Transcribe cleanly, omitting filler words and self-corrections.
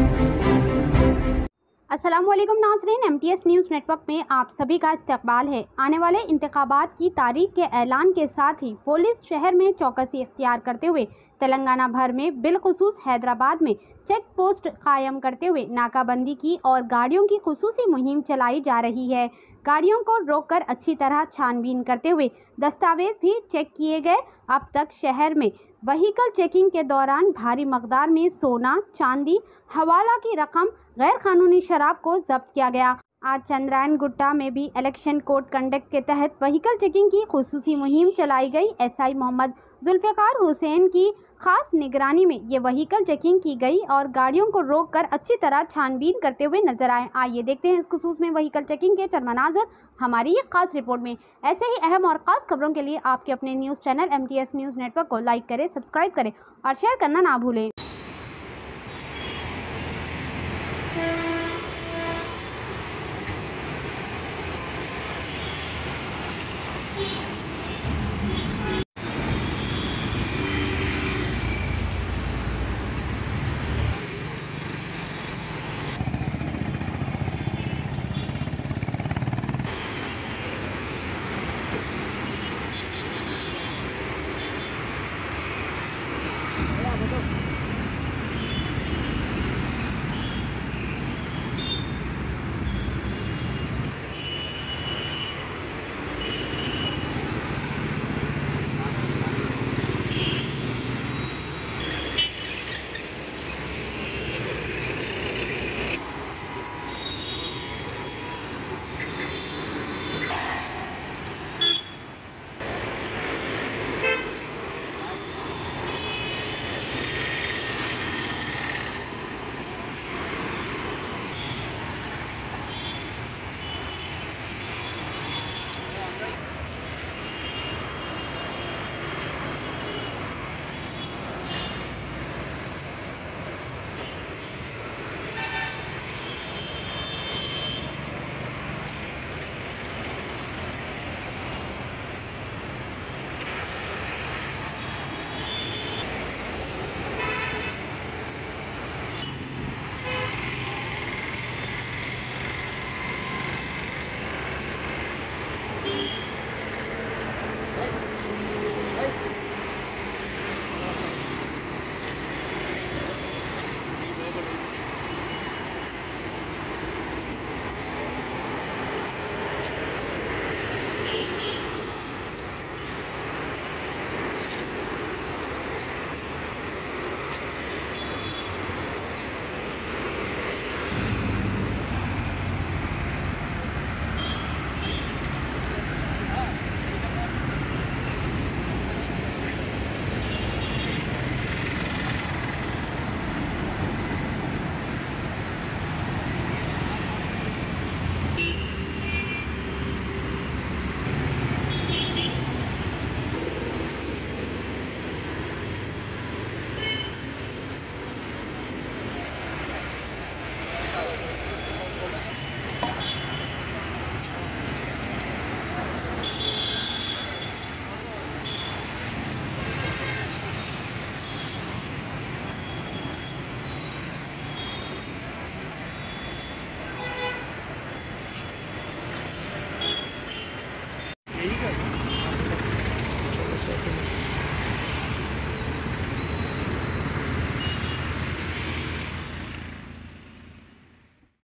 अस्सलामुअलैकुम नाज़रीन, MTS news network में आप सभी का इस्तकबाल है। आने वाले इंतखाबात की तारीख के ऐलान के साथ ही पुलिस शहर में चौकसी इख्तियार करते हुए तेलंगाना भर में बिलखुसूस हैदराबाद में चेक पोस्ट कायम करते हुए नाकाबंदी की और गाड़ियों की खुसूसी मुहिम चलाई जा रही है। गाड़ियों को रोककर अच्छी तरह छानबीन करते हुए दस्तावेज भी चेक किए गए। अब तक शहर में व्हीकल चेकिंग के दौरान भारी मकदार में सोना, चांदी, हवाला की रकम, गैर कानूनी शराब को जब्त किया गया। आज चंद्रायन गुट्टा में भी इलेक्शन कोड कंडक्ट के तहत व्हीकल चेकिंग की खुसूसी मुहिम चलाई गई। SI मोहम्मद जुल्फ़िकार हुसैन की खास निगरानी में ये व्हीकल चेकिंग की गई और गाड़ियों को रोककर अच्छी तरह छानबीन करते हुए नजर आए। आइए देखते हैं इस खुसूस में व्हीकल चेकिंग के चरमनाज़र हमारी ये खास रिपोर्ट में। ऐसे ही अहम और ख़ास खबरों के लिए आपके अपने news channel MTS news network को लाइक करें, सब्सक्राइब करें और शेयर करना ना भूलें।